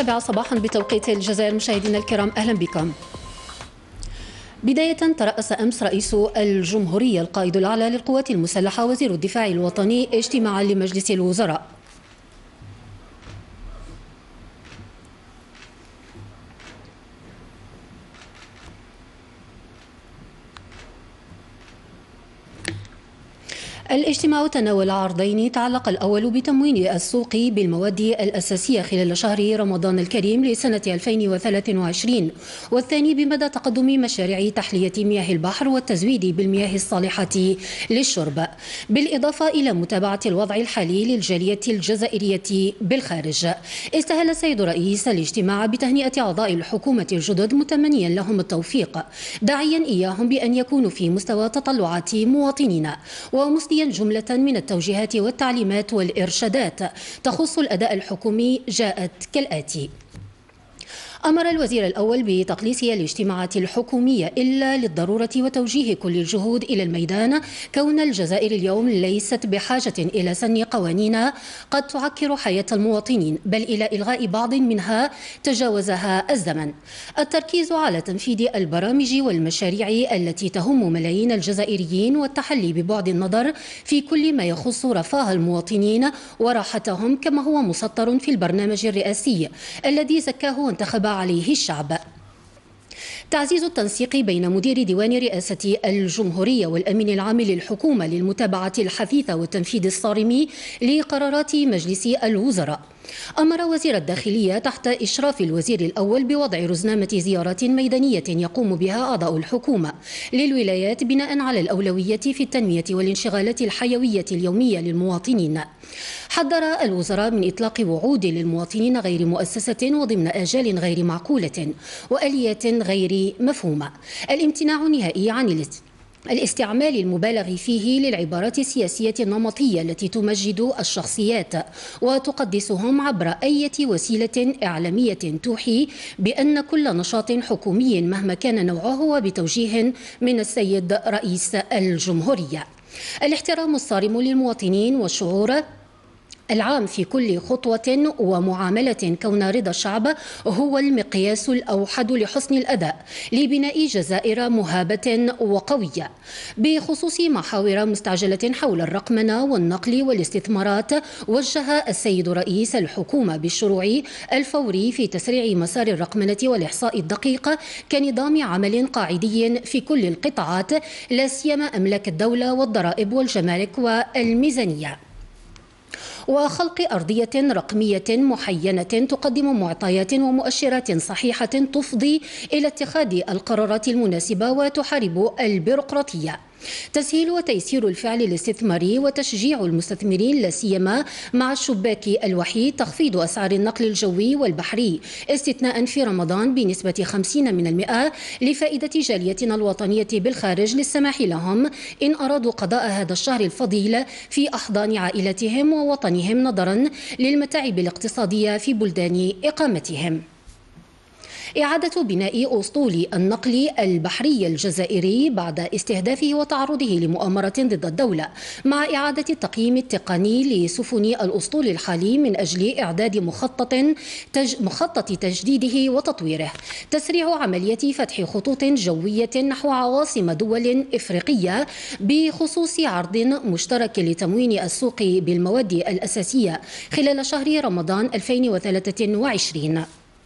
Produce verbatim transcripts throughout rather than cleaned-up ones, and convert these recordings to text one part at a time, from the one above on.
السابعة صباحا بتوقيت الجزائر. مشاهدينا الكرام أهلا بكم. بداية، ترأس أمس رئيس الجمهورية القائد الأعلى للقوات المسلحة وزير الدفاع الوطني اجتماعا لمجلس الوزراء. الاجتماع تناول عرضين، تعلق الأول بتموين السوق بالمواد الأساسية خلال شهر رمضان الكريم لسنة ألفين وثلاثة وعشرين، والثاني بمدى تقدم مشاريع تحلية مياه البحر والتزويد بالمياه الصالحة للشرب، بالإضافة إلى متابعة الوضع الحالي للجالية الجزائرية بالخارج. استهل السيد رئيس الاجتماع بتهنئة أعضاء الحكومة الجدد متمنيا لهم التوفيق، داعيا إياهم بأن يكونوا في مستوى تطلعات مواطنينا، ومسديا جملة من التوجيهات والتعليمات والإرشادات تخص الأداء الحكومي جاءت كالآتي: أمر الوزير الأول بتقليص الاجتماعات الحكومية إلا للضرورة وتوجيه كل الجهود إلى الميدان، كون الجزائر اليوم ليست بحاجة إلى سن قوانين قد تعكر حياة المواطنين، بل إلى إلغاء بعض منها تجاوزها الزمن. التركيز على تنفيذ البرامج والمشاريع التي تهم ملايين الجزائريين، والتحلي ببعد النظر في كل ما يخص رفاه المواطنين وراحتهم، كما هو مسطر في البرنامج الرئاسي الذي زكاه وانتخب عليه الشعب. تعزيز التنسيق بين مدير ديوان رئاسة الجمهورية والأمين العام للحكومة للمتابعة الحثيثة والتنفيذ الصارم لقرارات مجلس الوزراء. أمر وزير الداخلية تحت إشراف الوزير الأول بوضع رزنامة زيارات ميدانية يقوم بها أعضاء الحكومة للولايات بناء على الأولوية في التنمية والانشغالات الحيوية اليومية للمواطنين. حذر الوزراء من إطلاق وعود للمواطنين غير مؤسسة وضمن آجال غير معقولة وآليات غير مفهومة. الامتناع نهائي عن الاستعمال المبالغ فيه للعبارات السياسية النمطية التي تمجد الشخصيات وتقدسهم عبر أي وسيلة إعلامية توحي بأن كل نشاط حكومي مهما كان نوعه هو بتوجيه من السيد رئيس الجمهورية. الاحترام الصارم للمواطنين والشعور العام في كل خطوة ومعاملة، كون رضا الشعب هو المقياس الأوحد لحسن الأداء لبناء جزائر مهابة وقوية. بخصوص محاور مستعجلة حول الرقمنة والنقل والاستثمارات، وجه السيد رئيس الحكومة بالشروع الفوري في تسريع مسار الرقمنة والإحصاء الدقيق كنظام عمل قاعدي في كل القطاعات، لا سيما أملاك الدولة والضرائب والجمارك والميزانية، وخلق أرضية رقمية محينة تقدم معطيات ومؤشرات صحيحة تفضي إلى اتخاذ القرارات المناسبة وتحارب البيروقراطية. تسهيل وتيسير الفعل الاستثماري وتشجيع المستثمرين، لا سيما مع الشباك الوحيد، تخفيض أسعار النقل الجوي والبحري استثناء في رمضان بنسبة خمسين من المئة لفائدة جاليتنا الوطنية بالخارج، للسماح لهم إن أرادوا قضاء هذا الشهر الفضيل في أحضان عائلتهم ووطنهم نظرا للمتاعب الاقتصادية في بلدان إقامتهم. إعادة بناء أسطول النقل البحري الجزائري بعد استهدافه وتعرضه لمؤامرة ضد الدولة، مع إعادة التقييم التقني لسفن الأسطول الحالي من أجل إعداد مخطط تج... مخطط تجديده وتطويره. تسريع عملية فتح خطوط جوية نحو عواصم دول إفريقية بخصوص عرض مشترك لتموين السوق بالمواد الأساسية خلال شهر رمضان ألفين وثلاثة وعشرين.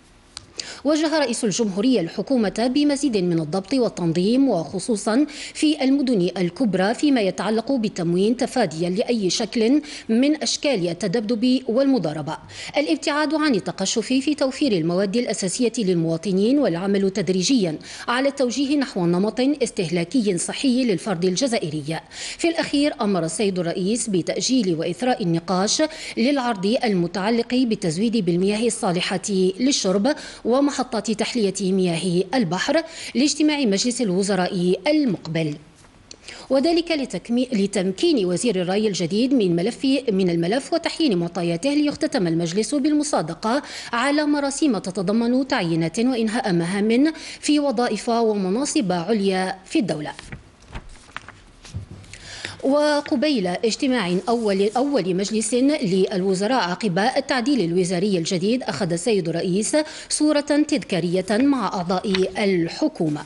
وجه رئيس الجمهورية الحكومة بمزيد من الضبط والتنظيم، وخصوصا في المدن الكبرى فيما يتعلق بالتموين، تفاديا لأي شكل من أشكال التذبذب والمضاربة. الابتعاد عن التقشف في توفير المواد الأساسية للمواطنين، والعمل تدريجيا على التوجيه نحو نمط استهلاكي صحي للفرد الجزائري. في الأخير، أمر السيد الرئيس بتأجيل وإثراء النقاش للعرض المتعلق بالتزويد بالمياه الصالحة للشرب ومحطات تحلية مياه البحر لاجتماع مجلس الوزراء المقبل، وذلك لتمكين وزير الري الجديد من ملف من الملف وتحيين معطياته، ليختتم المجلس بالمصادقة على مراسيم تتضمن تعيينات وإنهاء مهام في وظائف ومناصب عليا في الدولة. وقبيل اجتماع أول, أول مجلس للوزراء عقب التعديل الوزاري الجديد، أخذ السيد الرئيس صورة تذكارية مع أعضاء الحكومة.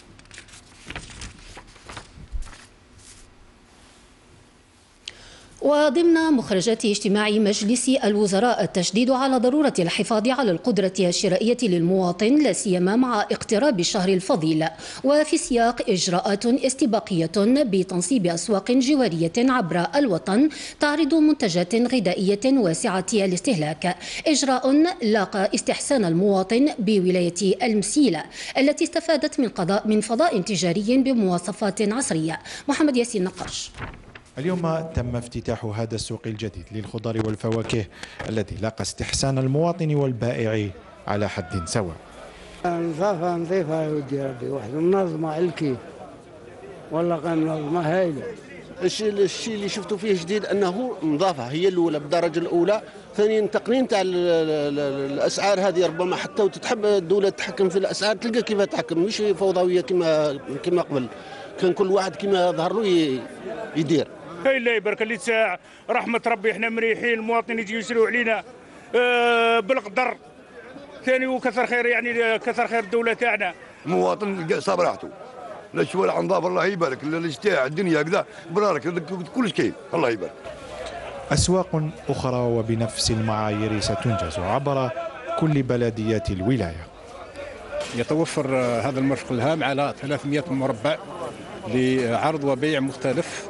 وضمن مخرجات اجتماع مجلس الوزراء التشديد على ضرورة الحفاظ على القدرة الشرائية للمواطن، لا سيما مع اقتراب الشهر الفضيل، وفي سياق إجراءات استباقية بتنصيب أسواق جوارية عبر الوطن تعرض منتجات غذائية واسعة الاستهلاك، إجراء لاقى استحسان المواطن بولاية المسيلة التي استفادت من قضاء من فضاء تجاري بمواصفات عصرية. محمد ياسين نقاش. اليوم تم افتتاح هذا السوق الجديد للخضار والفواكه الذي لاقى استحسان المواطن والبائع على حد سواء. نظافة نظيفة يا ودي ربي، واحد منظمة على الكيف، والله كان منظمة هايلة. الشيء الشيء اللي شفته فيه جديد انه نظافة هي الاولى بالدرجة الاولى، ثانيا تقنين تاع الاسعار هذه، ربما حتى وتتحب الدولة تتحكم في الاسعار تلقى كيف تحكم، مش فوضويه كما كما قبل، كان كل واحد كما ظهر له يدير. الله يبارك اللي ساعة رحمة ربي، احنا مريحين، المواطنين يجيو يشريوا علينا اه بالقدر، ثاني وكثر خير يعني كثر خير الدولة تاعنا. المواطن صاب راحته، لا شوال عن ضاف الله يبارك، لا الاجتاع الدنيا كذا برارك كلش كاين الله يبارك. أسواق أخرى وبنفس المعايير ستنجز عبر كل بلديات الولاية. يتوفر هذا المرفق الهام على ثلاثمئة مربع لعرض وبيع مختلف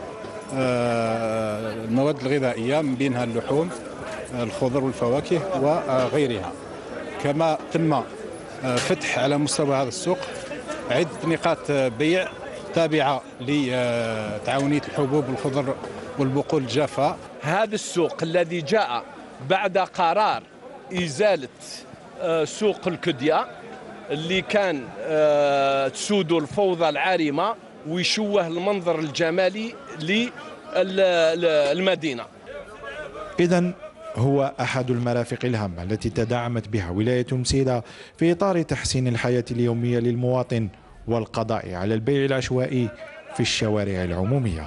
المواد الغذائية، من بينها اللحوم، الخضر والفواكه وغيرها. كما تم فتح على مستوى هذا السوق عدة نقاط بيع تابعة لتعاونية الحبوب والخضر والبقول الجافة. هذا السوق الذي جاء بعد قرار إزالة سوق الكدية اللي كان تسود الفوضى العارمة ويشوه المنظر الجمالي للمدينة. إذن هو أحد المرافق الهامة التي تدعمت بها ولاية مسيلة في إطار تحسين الحياة اليومية للمواطن والقضاء على البيع العشوائي في الشوارع العمومية.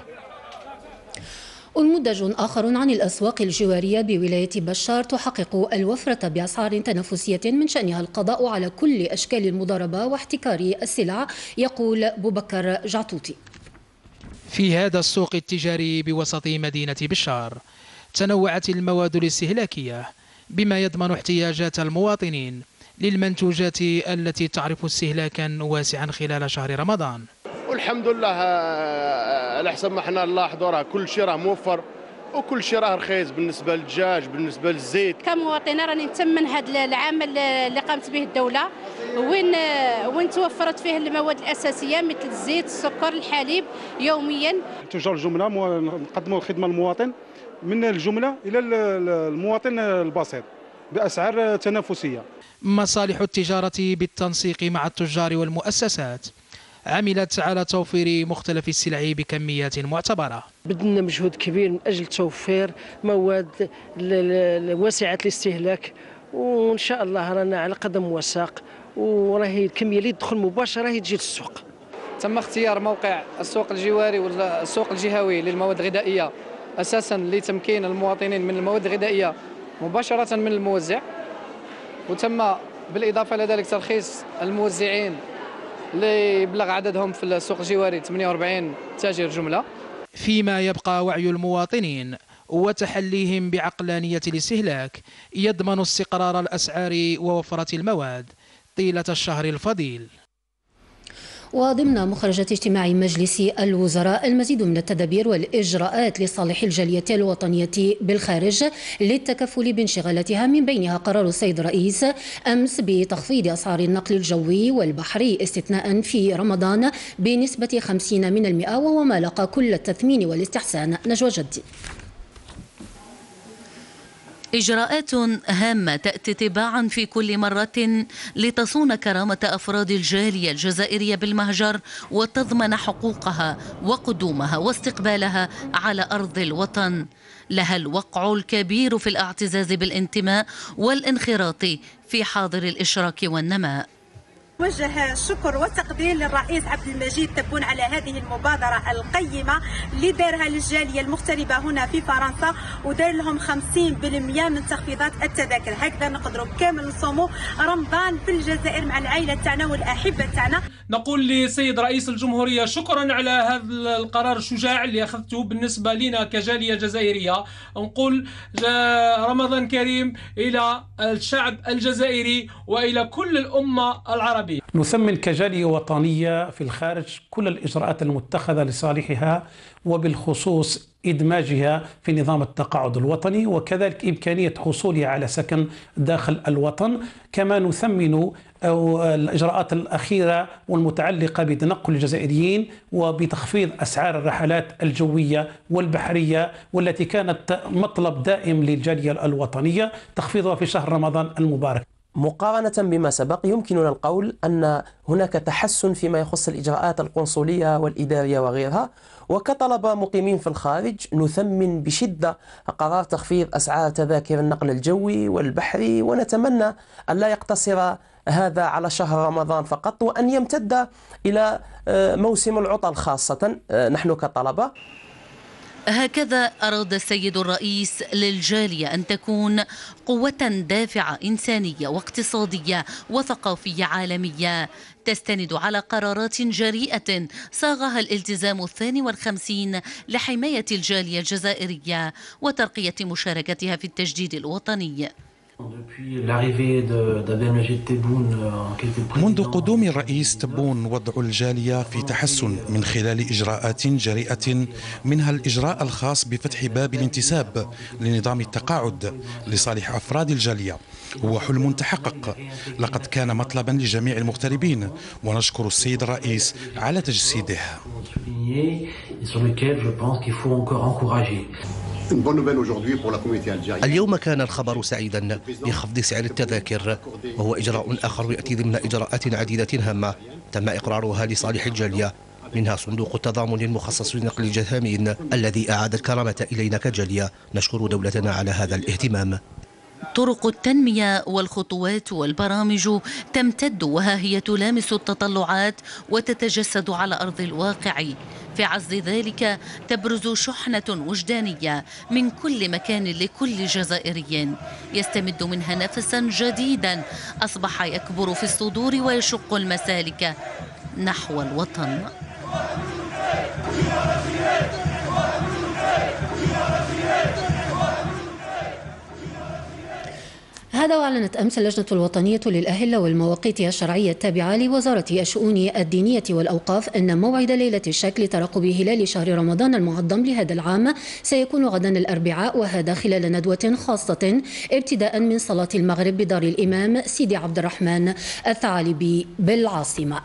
منتج آخر عن الأسواق الجوارية بولاية بشار تحقق الوفرة بأسعار تنافسية من شأنها القضاء على كل أشكال المضاربة واحتكار السلع، يقول بوبكر جعطوطي. في هذا السوق التجاري بوسط مدينة بشار تنوعت المواد الاستهلاكية بما يضمن احتياجات المواطنين للمنتوجات التي تعرف استهلاكا واسعا خلال شهر رمضان. والحمد لله على حسب ما احنا نلاحظوا راه كل شيء راه موفر وكل شيء راه رخيص بالنسبه للدجاج، بالنسبه للزيت. كمواطنه راني نتمن هذا العمل اللي قامت به الدوله، وين وين توفرت فيه المواد الاساسيه مثل الزيت، السكر، الحليب يوميا. تجار الجمله نقدموا الخدمه للمواطن من الجمله الى المواطن البسيط باسعار تنافسيه. مصالح التجاره بالتنسيق مع التجار والمؤسسات عملت على توفير مختلف السلع بكميات معتبرة. بدنا مجهود كبير من أجل توفير مواد واسعة الاستهلاك، وإن شاء الله رانا على قدم وساق، وراهي الكمية اللي تدخل مباشرة راهي تجي للسوق. تم اختيار موقع السوق الجواري والسوق الجهوي للمواد الغذائية أساسا لتمكين المواطنين من المواد الغذائية مباشرة من الموزع، وتم بالإضافة لذلك ترخيص الموزعين اللي يبلغ عددهم في السوق الجواري ثمانية وأربعين تاجر جملة. فيما يبقى وعي المواطنين وتحليهم بعقلانية الاستهلاك يضمن استقرار الأسعار ووفرة المواد طيلة الشهر الفضيل. وضمن مخرجات اجتماع مجلس الوزراء المزيد من التدابير والإجراءات لصالح الجالية الوطنية بالخارج للتكفل بانشغالاتها، من بينها قرار السيد الرئيس أمس بتخفيض أسعار النقل الجوي والبحري استثناء في رمضان بنسبة خمسين من المئة، وهو ما لقى كل التثمين والاستحسان. نجوى جدي. إجراءات هامة تأتي تباعا في كل مرة لتصون كرامة أفراد الجالية الجزائرية بالمهجر وتضمن حقوقها وقدومها واستقبالها على أرض الوطن. لها الوقع الكبير في الاعتزاز بالانتماء والانخراط في حاضر الإشراك والنماء. وجه الشكر والتقدير للرئيس عبد المجيد تبون على هذه المبادرة القيمة اللي دارها للجالية المغتربة هنا في فرنسا، ودار لهم خمسين بالمئة من تخفيضات التذاكر. هكذا نقدروا كامل نصوموا رمضان في الجزائر مع العائلة تاعنا والأحبة تاعنا. نقول لسيد رئيس الجمهورية شكرا على هذا القرار الشجاع اللي أخذته بالنسبة لنا كجالية جزائرية. نقول رمضان كريم إلى الشعب الجزائري وإلى كل الأمة العربية. نثمن كجالية وطنية في الخارج كل الإجراءات المتخذة لصالحها، وبالخصوص إدماجها في نظام التقاعد الوطني، وكذلك إمكانية حصولها على سكن داخل الوطن. كما نثمن أو الإجراءات الأخيرة والمتعلقة بتنقل الجزائريين وبتخفيض أسعار الرحلات الجوية والبحرية، والتي كانت مطلب دائم للجالية الوطنية، تخفيضها في شهر رمضان المبارك. مقارنة بما سبق يمكننا القول أن هناك تحسن فيما يخص الإجراءات القنصلية والإدارية وغيرها. وكطلبة مقيمين في الخارج نثمن بشدة قرار تخفيض أسعار تذاكر النقل الجوي والبحري، ونتمنى أن لا يقتصر هذا على شهر رمضان فقط، وأن يمتد إلى موسم العطل خاصة نحن كطلبة. هكذا أراد السيد الرئيس للجالية أن تكون قوة دافعة إنسانية واقتصادية وثقافية عالمية تستند على قرارات جريئة صاغها الالتزام الثاني والخمسين لحماية الجالية الجزائرية وترقية مشاركتها في التجديد الوطني. منذ قدوم الرئيس تبون وضع الجالية في تحسن من خلال إجراءات جريئة، منها الإجراء الخاص بفتح باب الانتساب لنظام التقاعد لصالح أفراد الجالية. هو حلم تحقق، لقد كان مطلبا لجميع المغتربين، ونشكر السيد الرئيس على تجسيده. اليوم كان الخبر سعيدا بخفض سعر التذاكر، وهو إجراء آخر يأتي ضمن إجراءات عديدة هامة تم إقرارها لصالح الجالية، منها صندوق التضامن المخصص لنقل الجثامين الذي أعاد الكرامة إلينا كجالية. نشكر دولتنا على هذا الاهتمام. طرق التنمية والخطوات والبرامج تمتد، وها هي تلامس التطلعات وتتجسد على أرض الواقع. في عزل ذلك تبرز شحنة وجدانية من كل مكان لكل جزائري يستمد منها نفسا جديدا أصبح يكبر في الصدور ويشق المسالك نحو الوطن. هذا وأعلنت أمس اللجنة الوطنية للأهلة والمواقيت الشرعية التابعة لوزارة الشؤون الدينية والأوقاف أن موعد ليلة الشك لترقب هلال شهر رمضان المعظم لهذا العام سيكون غدا الأربعاء، وهذا خلال ندوة خاصة ابتداء من صلاة المغرب بدار الإمام سيدي عبد الرحمن الثعالبي بالعاصمة.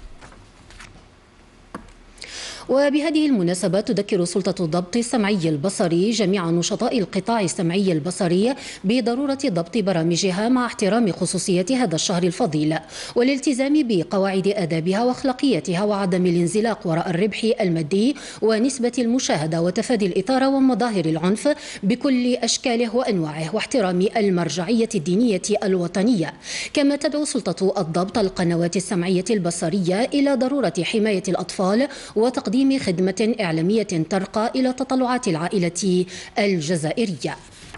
وبهذه المناسبة تذكر سلطة الضبط السمعي البصري جميع نشطاء القطاع السمعي البصري بضرورة ضبط برامجها مع احترام خصوصية هذا الشهر الفضيل، والالتزام بقواعد آدابها وأخلاقياتها، وعدم الانزلاق وراء الربح المادي ونسبة المشاهدة، وتفادي الإثارة ومظاهر العنف بكل أشكاله وأنواعه، واحترام المرجعية الدينية الوطنية. كما تدعو سلطة الضبط القنوات السمعية البصرية إلى ضرورة حماية الأطفال وتقديم خدمة إعلامية ترقى إلى تطلعات العائلة الجزائرية.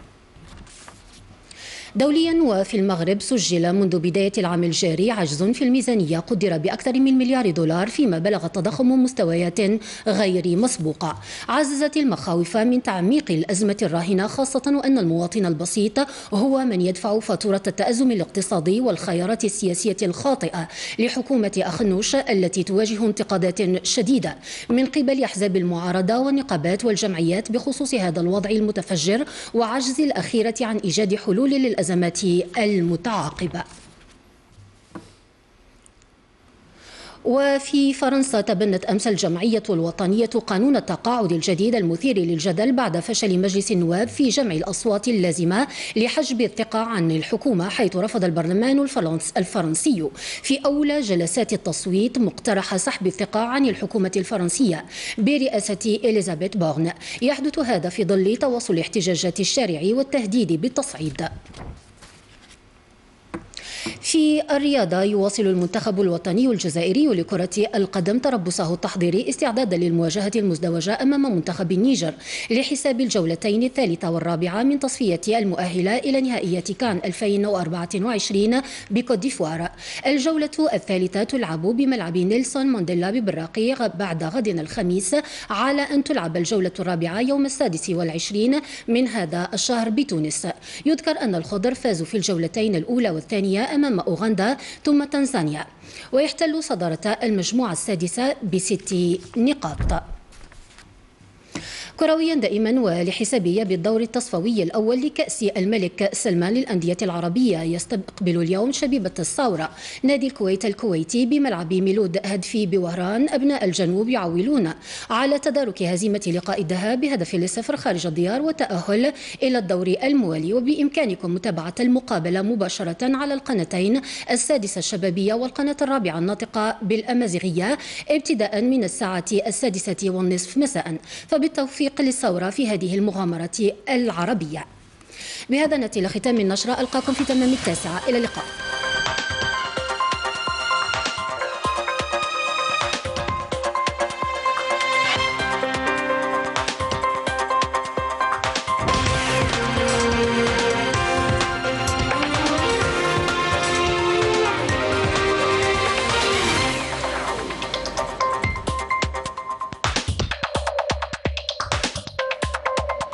دوليا وفي المغرب سجل منذ بداية العام الجاري عجز في الميزانية قدر بأكثر من مليار دولار، فيما بلغ التضخم مستويات غير مسبوقة. عززت المخاوف من تعميق الأزمة الراهنة، خاصة وأن المواطن البسيط هو من يدفع فاتورة التأزم الاقتصادي والخيارات السياسية الخاطئة لحكومة أخنوش التي تواجه انتقادات شديدة من قبل أحزاب المعارضة والنقابات والجمعيات بخصوص هذا الوضع المتفجر وعجز الأخيرة عن إيجاد حلول للأزمات المتعاقبة. وفي فرنسا تبنت أمس الجمعية الوطنية قانون التقاعد الجديد المثير للجدل بعد فشل مجلس النواب في جمع الأصوات اللازمة لحجب الثقة عن الحكومة، حيث رفض البرلمان الفرنسي في أولى جلسات التصويت مقترح سحب الثقة عن الحكومة الفرنسية برئاسة إليزابيث بورن. يحدث هذا في ظل تواصل احتجاجات الشارع والتهديد بالتصعيد. في الرياضة يواصل المنتخب الوطني الجزائري لكرة القدم تربصه التحضيري استعدادا للمواجهة المزدوجة أمام منتخب النيجر لحساب الجولتين الثالثة والرابعة من تصفية المؤهلة إلى نهائية كان ألفين وأربعة وعشرين بكوت ديفوار. الجولة الثالثة تلعب بملعب نيلسون مانديلا ببراقي بعد غد الخميس، على أن تلعب الجولة الرابعة يوم السادس والعشرين من هذا الشهر بتونس. يذكر أن الخضر فازوا في الجولتين الأولى والثانية أمام أوغندا ثم تنزانيا، ويحتل صدارة المجموعة السادسة بست نقاط. كرويا دائما ولحسابية بالدور التصفوي الأول لكأس الملك سلمان للأندية العربية، يستقبل اليوم شبيبة الثورة نادي الكويت الكويتي بملعب ميلود هدفي بوهران. أبناء الجنوب يعولون على تدارك هزيمة لقاء الذهاب بهدف لصفر خارج الديار والتأهل إلى الدور الموالي. وبإمكانكم متابعة المقابلة مباشرة على القناتين السادسة الشبابية والقناة الرابعة الناطقة بالأمازيغية ابتداء من الساعة السادسة والنصف مساء. فبالتوفيق للثورة في هذه المغامرة العربية. بهذا نأتي إلى ختام النشرة، ألقاكم في تمام التاسعة، إلى اللقاء.